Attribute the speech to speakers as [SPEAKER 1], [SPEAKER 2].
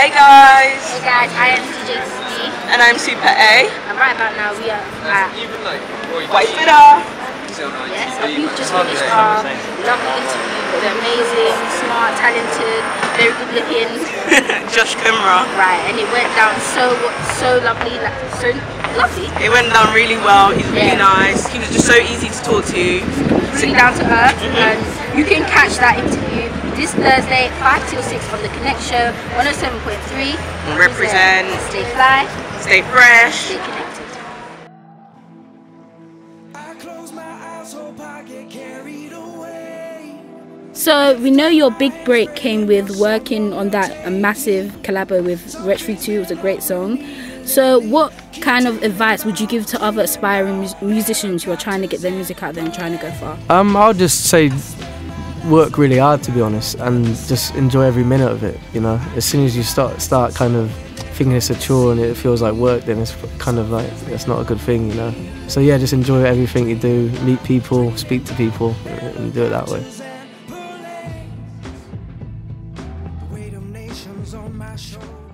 [SPEAKER 1] Hey guys!
[SPEAKER 2] Hey guys, I am DJ C.
[SPEAKER 1] And I'm Superr.
[SPEAKER 2] And right about now we are at
[SPEAKER 1] White Twitter.
[SPEAKER 2] Yes, and we've just finished our lovely interview with an amazing, smart, talented, very good looking
[SPEAKER 1] Josh Kumra.
[SPEAKER 2] Right, and it went down so lovely, like so lovely.
[SPEAKER 1] It went down really well, he's really nice, he was just so easy to talk to.
[SPEAKER 2] Really down to earth, and you can catch that interview this Thursday 5 till 6 on The Connect Show, 107.3.
[SPEAKER 1] Represent.
[SPEAKER 2] Stay fly.
[SPEAKER 1] Stay fresh.
[SPEAKER 2] Stay connected.
[SPEAKER 3] So we know your big break came with working on that massive collabo with Reprezent 2. It was a great song. So what kind of advice would you give to other aspiring musicians who are trying to get their music out there and trying to go far?
[SPEAKER 4] I'll just say work really hard, to be honest, and just enjoy every minute of it, you know. As soon as you start kind of thinking it's a chore and it feels like work, then it's kind of like, it's not a good thing, you know. So yeah, just enjoy everything you do, meet people, speak to people, and do it that way.
[SPEAKER 5] The weight of nations on my shoulders.